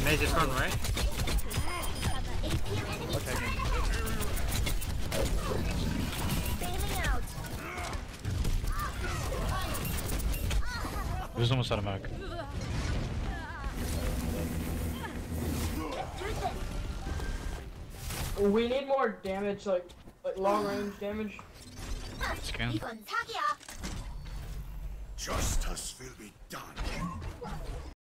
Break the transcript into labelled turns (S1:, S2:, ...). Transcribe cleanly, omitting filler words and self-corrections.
S1: May just run, right?
S2: Okay.
S3: Who's almost out of mag?
S4: We need more damage, like long range damage.
S3: Scan.
S5: 이건 사기야.
S6: Justice will be done.